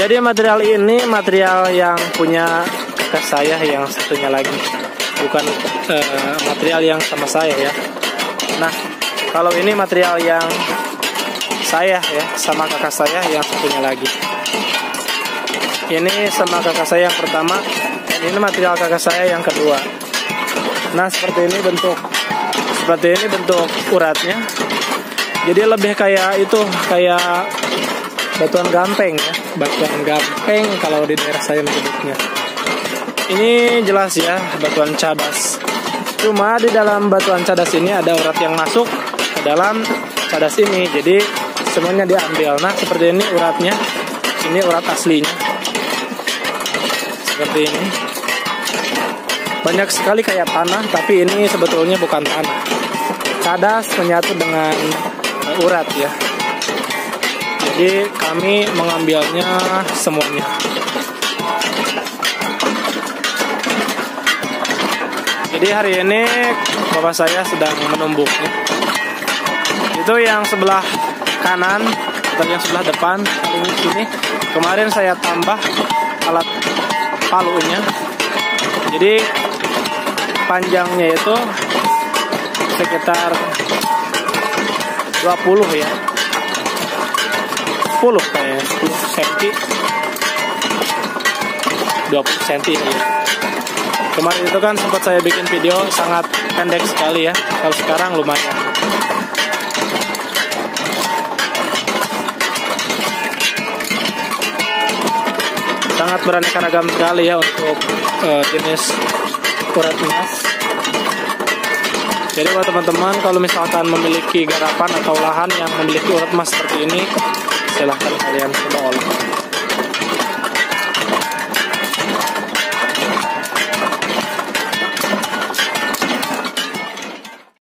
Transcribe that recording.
Jadi material ini material yang punya kakak saya yang satunya lagi, bukan material yang sama saya ya. Nah, kalau ini material yang saya ya, sama kakak saya yang satunya lagi. Ini sama kakak saya yang pertama, dan ini material kakak saya yang kedua. Nah, seperti ini bentuk uratnya. Jadi lebih kayak itu, kayak batuan gampeng ya, batuan gampeng kalau di daerah saya menyebutnya. Ini jelas ya, batuan cadas. Cuma di dalam batuan cadas ini ada urat yang masuk ke dalam cadas ini, jadi semuanya diambil. Nah, seperti ini uratnya, ini urat aslinya. Seperti ini. Banyak sekali kayak tanah, tapi ini sebetulnya bukan tanah. Cadas menyatu dengan urat ya. Jadi kami mengambilnya semuanya. Jadi hari ini bapak saya sedang menumbuknya. Itu yang sebelah kanan atau yang sebelah depan ini. Kemarin saya tambah alat palunya. Jadi panjangnya itu sekitar 20 ya. 10 kayaknya, 10 cm. 20 cm ya. Kemarin itu kan sempat saya bikin video sangat pendek sekali ya. Kalau sekarang lumayan. Sangat beraneka ragam sekali ya untuk jenis urat emas. Jadi buat teman-teman, kalau misalkan memiliki garapan atau lahan yang memiliki urat emas seperti ini, silahkan kalian coba olah.